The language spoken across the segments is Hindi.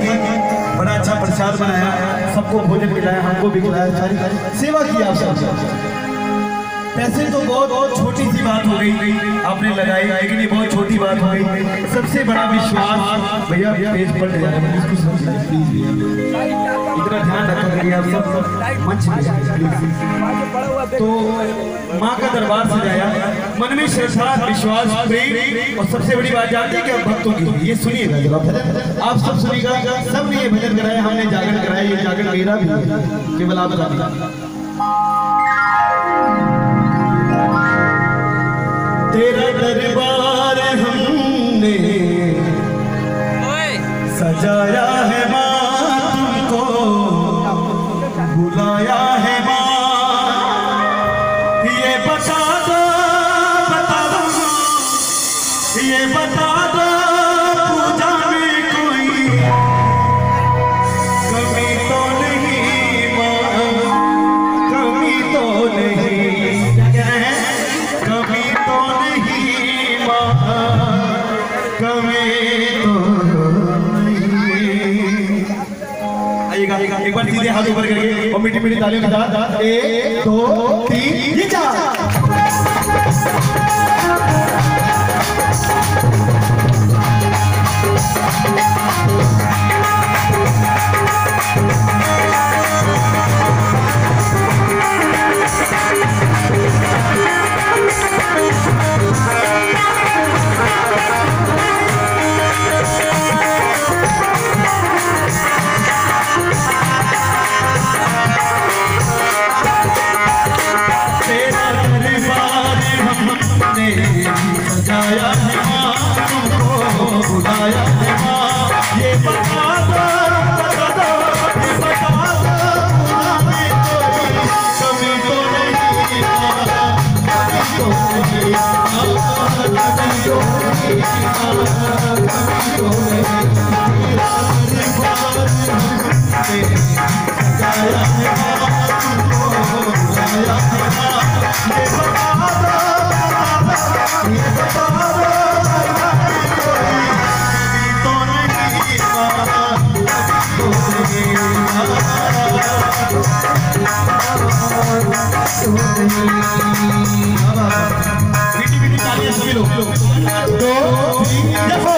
की, बड़ा अच्छा प्रसाद बनाया, सबको भोजन खिलाया, हमको भी खिलाया, सारी सेवा की आप सब। पैसे तो बहुत छोटी सी बात हो गई आपने लगाई, लेकिन ये बहुत छोटी बात हो गई। सबसे बड़ा विश्वास भैया पेज पर इतना ध्यान रखा करिए आप सब मंच पे। तो माँ का दरबार सजाया, मन में श्रद्धा विश्वास प्रेम, और सबसे बड़ी बात जानते हैं कि भक्तों की, ये सुनिएगा जरा भजन, आप सब सुनिएगा। सब ने ये भजन कराया, हमने जागरण कराया, ये जागरण मेरा भी है, केवल आपका। तेरा दरबार हमने सजाया है माँ, तुमको बुलाया है माँ, ये बता दो ये बता दो पूजा में कोई कमी तो नहीं माँ, कमी तो नहीं, क्या है कमी तो नहीं माँ, कमी तो नहीं। आइएगा एक बार सीधे हाथ ऊपर करके और मीठी मीठी तालियों के साथ 1 2 3 ये 4। सजाया है माँ, तुमको बुलाया है माँ, ये बता दो ये बता दो कमी तो नहीं माँ, कमी तो नहीं कमी तो नहीं, सजाया है माँ, तुमको बुलाया है माँ, ये बता दो ये बता दो तो नहीं मीठी मीठी तालियां सभी लोग 2 3 देखो।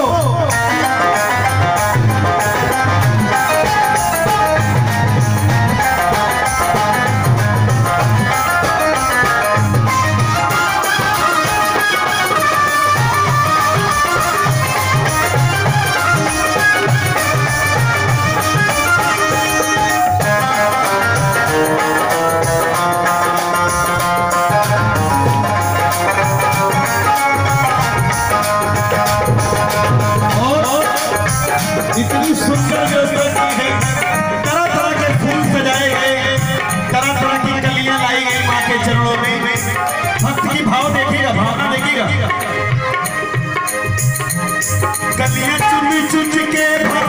इतनी सुंदर व्यवस्था है, तरह तरह के फूल सजाए गए, तरह तरह की कलियां लाई गई माँ के चरणों में। भक्त की भाव देखिएगा, भावना देखिएगा, कलियां चुन चुन के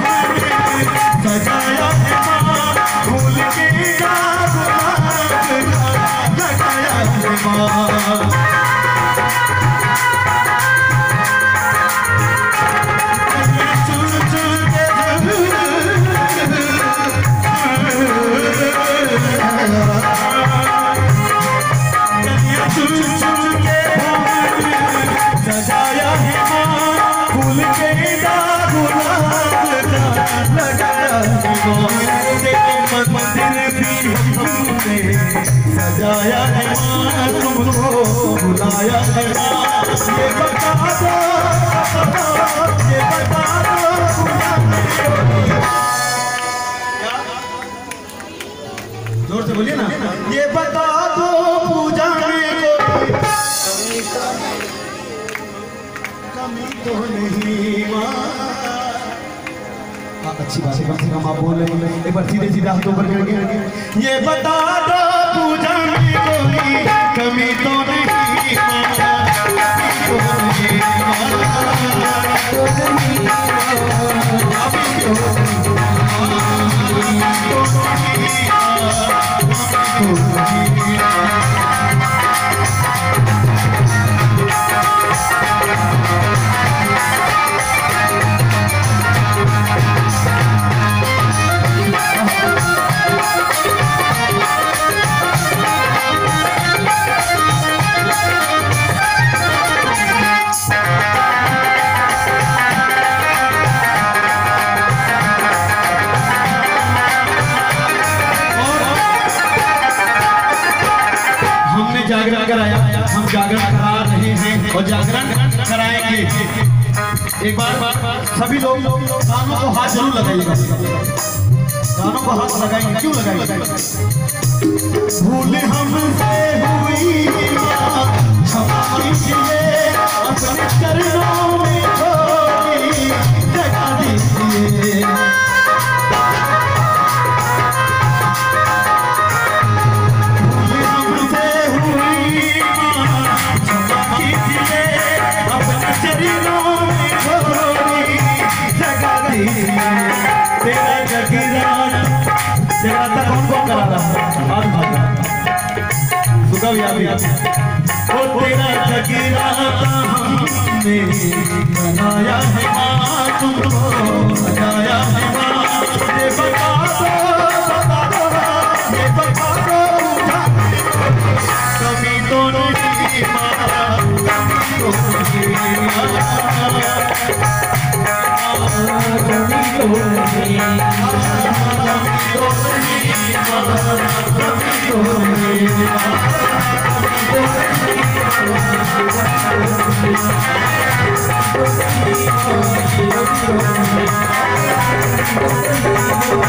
सजाया है माँ, फूल के लगाया है माँ। सजाया है माँ, फूल के लगाया है मंदिर भी हमने सजाया है माँ, तुमको बुलाया है माँ, ये बता दो ये बता दो। जोर से बोलिए ना, ये बता दो पूजा में कोई कमी तो नहीं माँ। अच्छी बात है, कम से कम आप बोल रहे हैं, एक बार सीधे सीधे हाथों पर करके ये बता दो पूजा में कोई कमी तो नहीं माँ, जागरण कराया, हम जागरण करा रहे हैं और जागरण कराएंगे। एक बार सभी लोग कानों को हाथ जरूर लगाइएगा, कानों को हाथ लगाएंगे। क्यों लगाएंगे? भूल हमसे हुई क्षमा कीजिए, अपने चरणों में थोड़ी जगह दीजिए। जगराता कौन कौन करा रहा है? सुखा भी ओ तेरा जगराता हमने बनाया है माँ, तुमको बनाया है माँ। ये बता दो, ये बता दो, कभी तो नहीं माँ, कभी तो नहीं